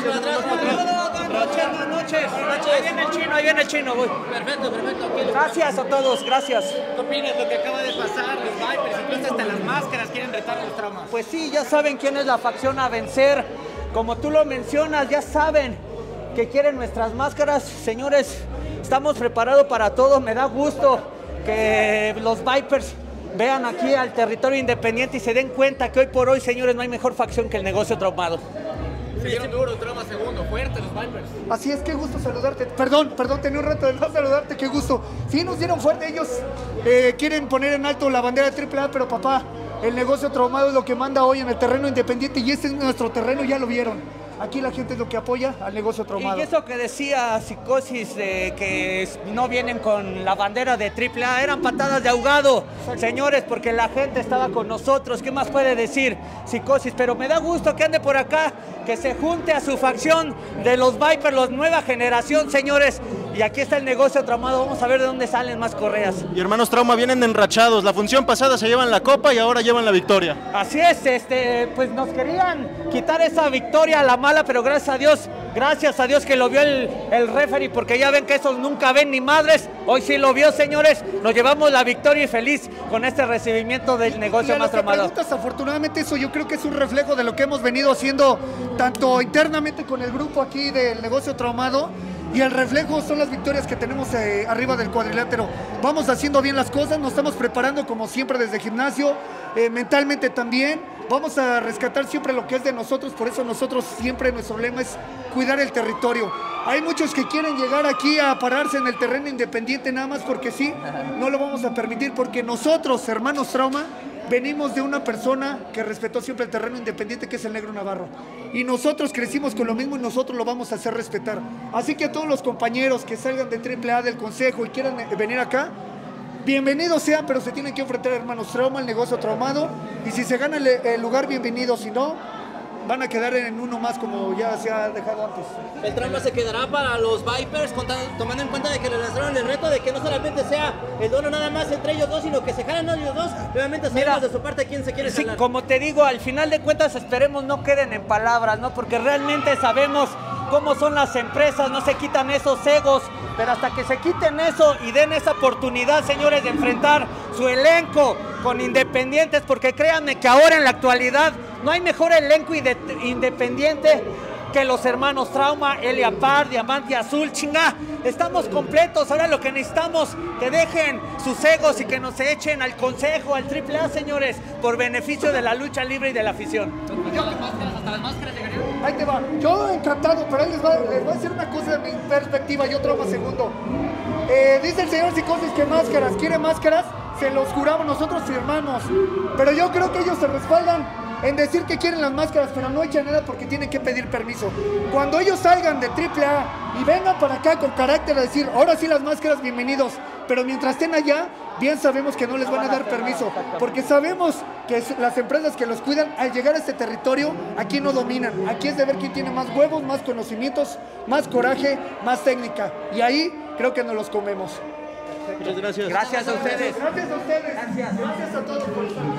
Buenas noches. Ahí viene el chino, voy. Perfecto. Gracias a todos, gracias. ¿Qué opinas de lo que acaba de pasar? Los Vipers, incluso hasta las máscaras quieren retar a los traumas. Pues sí, ya saben quién es la facción a vencer. Como tú lo mencionas, ya saben que quieren nuestras máscaras. Señores, estamos preparados para todo. Me da gusto que los Vipers vean aquí al territorio independiente y se den cuenta que hoy por hoy, señores, no hay mejor facción que el negocio traumado. Se dieron duro, trauma segundo, fuerte los Vipers. Así es, qué gusto saludarte. Perdón, tenía un rato de no saludarte, qué gusto. Sí, nos dieron fuerte, ellos quieren poner en alto la bandera de AAA, pero papá, el negocio traumado es lo que manda hoy en el terreno independiente y este es nuestro terreno, ya lo vieron. Aquí la gente es lo que apoya al negocio traumado. Y eso que decía Psicosis, que no vienen con la bandera de AAA, eran patadas de ahogado, señores, porque la gente estaba con nosotros. ¿Qué más puede decir Psicosis? Pero me da gusto que ande por acá, que se junte a su facción de los Vipers, la nueva generación, señores. Y aquí está el negocio traumado, vamos a ver de dónde salen más correas. Y hermanos Trauma vienen enrachados, la función pasada se llevan la copa y ahora llevan la victoria. Así es, pues nos querían quitar esa victoria a la mala, pero gracias a Dios que lo vio el referee, porque ya ven que esos nunca ven ni madres. Hoy sí lo vio, señores, nos llevamos la victoria y feliz con este recibimiento del negocio más traumado. Afortunadamente eso yo creo que es un reflejo de lo que hemos venido haciendo tanto internamente con el grupo aquí del negocio traumado. Y el reflejo son las victorias que tenemos arriba del cuadrilátero. Vamos haciendo bien las cosas, nos estamos preparando como siempre desde gimnasio, mentalmente también. Vamos a rescatar siempre lo que es de nosotros, por eso nosotros siempre nuestro lema es cuidar el territorio. Hay muchos que quieren llegar aquí a pararse en el terreno independiente nada más porque sí, no lo vamos a permitir porque nosotros, hermanos Trauma, venimos de una persona que respetó siempre el terreno independiente, que es el Negro Navarro. Y nosotros crecimos con lo mismo y nosotros lo vamos a hacer respetar. Así que a todos los compañeros que salgan de AAA, del Consejo y quieran venir acá, bienvenidos sean, pero se tienen que enfrentar a hermanos Trauma, el negocio traumado. Y si se gana el lugar, bienvenidos. Si no, van a quedar en uno más como ya se ha dejado antes. El trauma se quedará para los Vipers, tomando en cuenta de que le lanzaron el reto de que no solamente sea el duelo nada más entre ellos dos, sino que se jalan ellos dos. Obviamente sabemos de su parte quién se quiere jalar. Sí, como te digo, al final de cuentas esperemos no queden en palabras, ¿no? Porque realmente sabemos cómo son las empresas, no se quitan esos egos, pero hasta que se quiten eso y den esa oportunidad, señores, de enfrentar su elenco con Independientes, porque créanme que ahora en la actualidad no hay mejor elenco independiente que los hermanos Trauma, Elia Par, Diamante Azul, chinga. Estamos completos, ahora lo que necesitamos, que dejen sus egos y que nos echen al Consejo, al AAA, señores, por beneficio de la lucha libre y de la afición. ¿Hasta las máscaras llegarían? Ahí te va, yo encantado, pero ahí les voy a decir una cosa de mi perspectiva, yo Trauma segundo. Dice el señor Psicosis que máscaras, quiere máscaras, se los juramos, nosotros firmamos, pero yo creo que ellos se respaldan en decir que quieren las máscaras, pero no echan nada porque tienen que pedir permiso. Cuando ellos salgan de AAA y vengan para acá con carácter a decir, ahora sí las máscaras, bienvenidos, pero mientras estén allá, bien sabemos que no les van a dar permiso, porque sabemos que las empresas que los cuidan, al llegar a este territorio, aquí no dominan, aquí es de ver quién tiene más huevos, más conocimientos, más coraje, más técnica, y ahí creo que nos los comemos. Muchas gracias. Gracias a ustedes. Gracias a ustedes. Gracias a todos por estar.